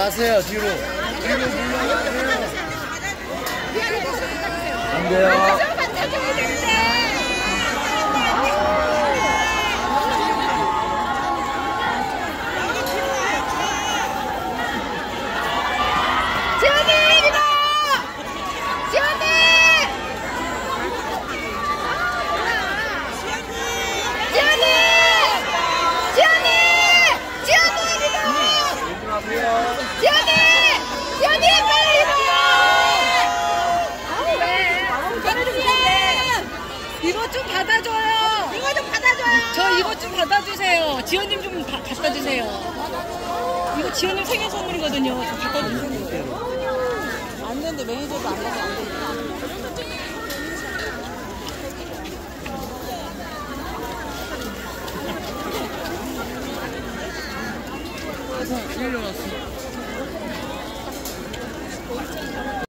물러나세요. 뒤로 물러나세요. 안 돼요. 이거 좀 받아줘요. 이거 좀 받아줘요. 저 이거 좀 받아주세요. 지연님 좀 갖다 주세요. 이거 지연님 생일 선물이거든요. 좀 갖다 주세요. 안 되는데 매니저도 안 가서 안 되니까. 일어났어.